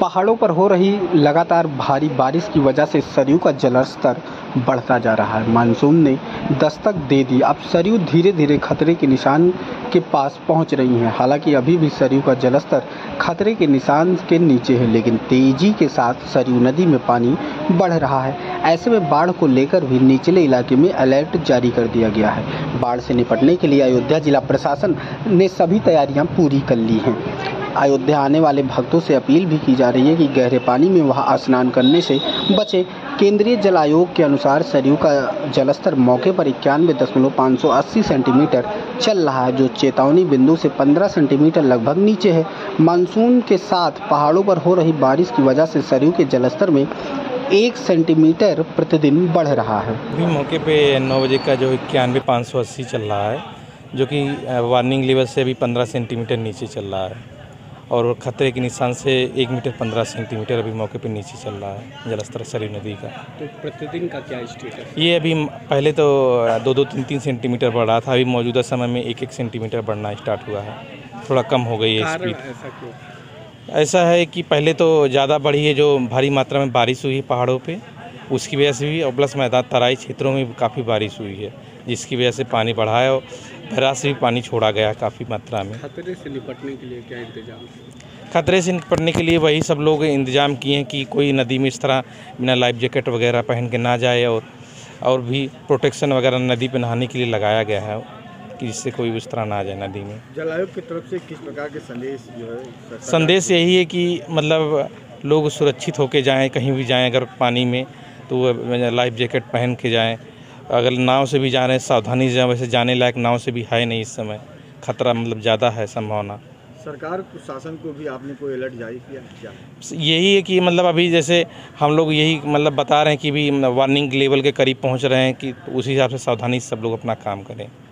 पहाड़ों पर हो रही लगातार भारी बारिश की वजह से सरयू का जलस्तर बढ़ता जा रहा है। मानसून ने दस्तक दे दी। अब सरयू धीरे धीरे खतरे के निशान के पास पहुंच रही है। हालांकि अभी भी सरयू का जलस्तर खतरे के निशान के नीचे है, लेकिन तेजी के साथ सरयू नदी में पानी बढ़ रहा है। ऐसे में बाढ़ को लेकर भी निचले इलाके में अलर्ट जारी कर दिया गया है। बाढ़ से निपटने के लिए अयोध्या जिला प्रशासन ने सभी तैयारियां पूरी कर ली हैं। अयोध्या आने वाले भक्तों से अपील भी की जा रही है कि गहरे पानी में वहां स्नान करने से बचें। केंद्रीय जल आयोग के अनुसार सरयू का जलस्तर मौके पर 91.580 सेंटीमीटर चल रहा है, जो चेतावनी बिंदु से 15 सेंटीमीटर लगभग नीचे है। मानसून के साथ पहाड़ों पर हो रही बारिश की वजह से सरयू के जलस्तर में 1 सेंटीमीटर प्रतिदिन बढ़ रहा है। अभी मौके पे 9 बजे का जो 91.580 चल रहा है, जो कि वार्निंग लेवल से अभी 15 सेंटीमीटर नीचे चल रहा है और खतरे के निशान से 1 मीटर 15 सेंटीमीटर अभी मौके पे नीचे चल रहा है जलस्तर सरयू नदी का। तो प्रतिदिन का क्या स्टेटस? ये अभी पहले तो 2-2, 3-3 सेंटीमीटर बढ़ रहा था, अभी मौजूदा समय में 1-1 सेंटीमीटर बढ़ना स्टार्ट हुआ है। थोड़ा कम हो गई है स्पीड। ऐसा क्यों? ऐसा है कि पहले तो ज़्यादा बढ़ी है, जो भारी मात्रा में बारिश हुई है पहाड़ों पे, उसकी वजह से भी, और प्लस मैदान तराई क्षेत्रों में काफ़ी बारिश हुई है, जिसकी वजह से पानी बढ़ा है और बैराज से भी पानी छोड़ा गया है काफ़ी मात्रा में। खतरे से निपटने के लिए क्या इंतजाम? खतरे से निपटने के लिए वही सब लोग इंतजाम किए हैं कि कोई नदी में इस तरह बिना लाइफ जैकेट वगैरह पहन के ना जाए, और भी प्रोटेक्शन वगैरह नदी पे नहाने के लिए लगाया गया है कि जिससे कोई उस तरह ना आ जाए नदी में। जल आयोग की तरफ से किस प्रकार के संदेश जो है? संदेश यही है कि मतलब लोग सुरक्षित होके जाएं, कहीं भी जाएं अगर पानी में तो लाइफ जैकेट पहन के जाएं। अगर नाव से भी जा रहे हैं सावधानी से, वैसे जाने लायक नाव से भी है नहीं इस समय, खतरा मतलब ज़्यादा है संभावना। सरकार शासन को भी आपने कोई अलर्ट जारी किया क्या? यही है कि मतलब अभी जैसे हम लोग यही मतलब बता रहे हैं कि भी वार्निंग लेवल के करीब पहुंच रहे हैं कि उसी हिसाब से सावधानी से सब लोग अपना काम करें।